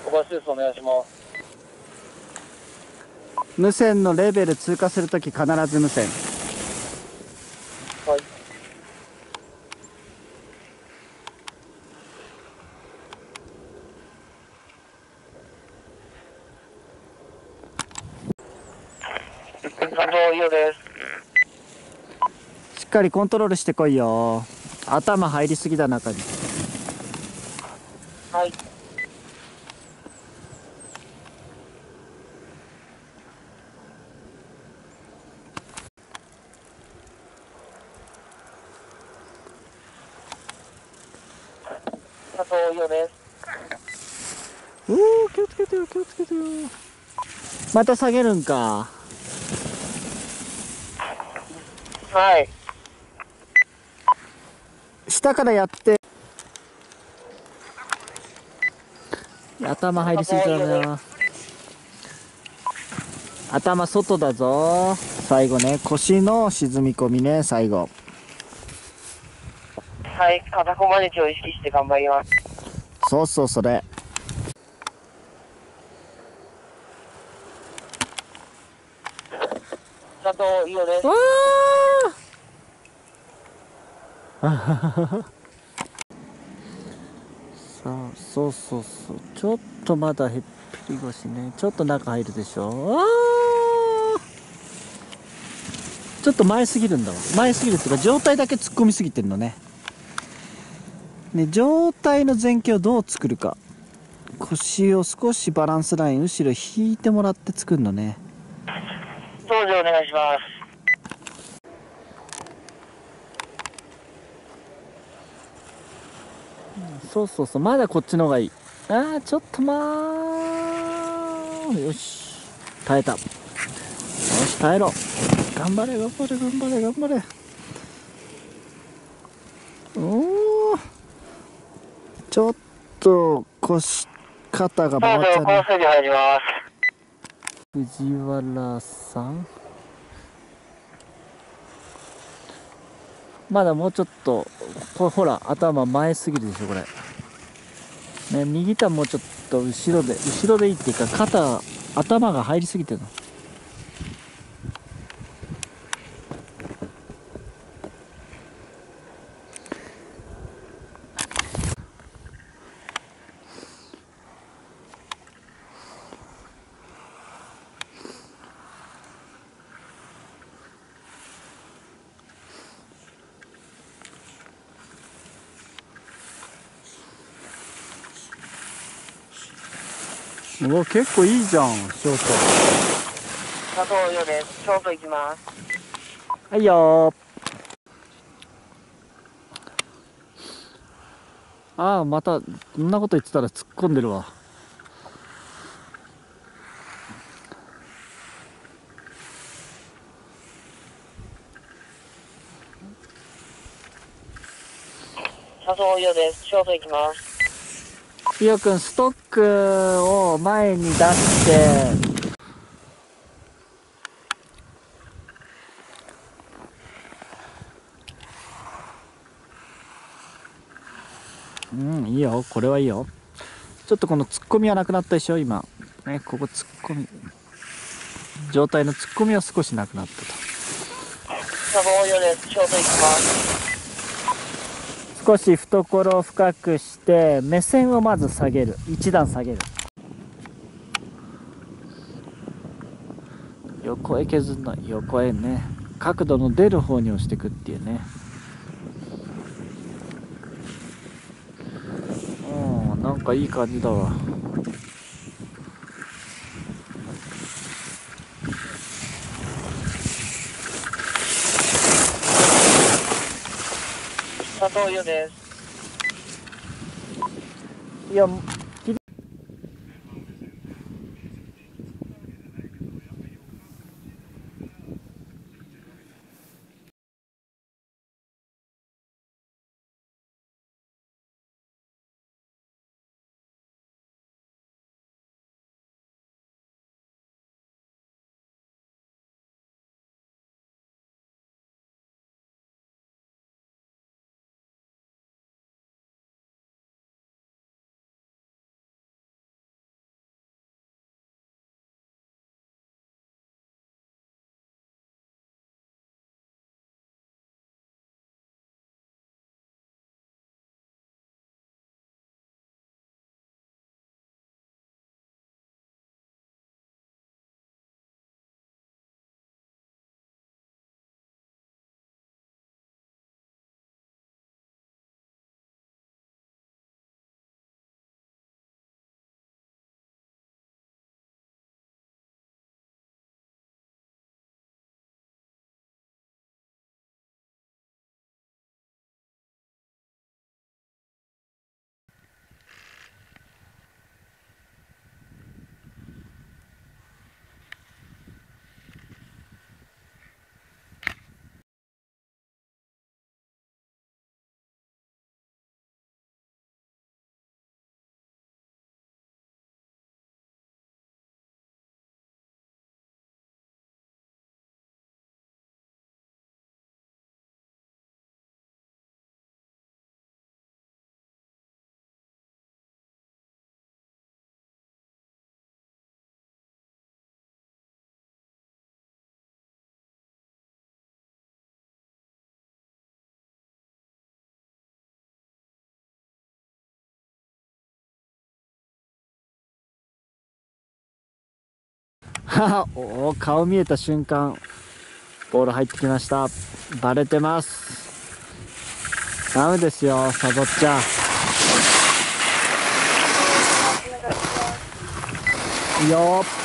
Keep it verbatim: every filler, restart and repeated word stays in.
小林です。お願いします。 無線のレベル通過するとき必ず無線。 はい。担当以上です。 しっかりコントロールしてこいよ。頭入りすぎだ中に。 はい。担当以上です。 おお、気をつけてよ、気をつけてよ。また下げるんか。 はい。 下からやって。頭入りすぎちゃダメだ。頭外だぞ。最後ね、腰の沈み込みね、最後。 はい、肩こまねちを意識して頑張ります。 そうそう、それ。 担当以上です。 わあさあ、そうそうそう。ちょっとまだへっぴり腰ね。ちょっと中入るでしょ。あーちょっと前すぎるんだわ。前すぎるっていうか、上体だけ突っ込みすぎてるのね。ね、上体の前傾をどう作るか。腰を少しバランスライン後ろ引いてもらって作るのね。 どうぞお願いします。 そうそうそう、まだこっちの方がいい。ああ、ちょっとまあ、よし、耐えた。よし、耐えろ。頑張れ、頑張れ、頑張れ、頑張れ。おお、ちょっと腰、肩が回っちゃうね。 そろそろコースに入ります。 藤原さん。まだもうちょっと、これほら、頭前すぎるでしょ、これ。ね、右手はもうちょっと後ろで、後ろでいいっていうか、肩、頭が入りすぎてるの。うわ、結構いいじゃん、ショー担当以上です。ショート行きます。 ト。はいよー。ああ、また、こんなこと言ってたら突っ込んでるわ。 担当以上です。ショート行きます。 ひよくん、ストックを前に出して、うん、いいよ、これはいいよ。ちょっとこの突っ込みはなくなったでしょ、今。ね、ここ突っ込み。状態の突っ込みは少しなくなったと。 担当以上です。ショート行きます。 少し懐を深くして、目線をまず下げる。一段下げる。横へ削るの、横へね。角度の出る方に押していくっていうね。うん、なんかいい感じだわ。 担当以上です。 いや、 おー、顔見えた瞬間ボール入ってきました。バレてます。ダメですよ、サボっちゃ。いいよー。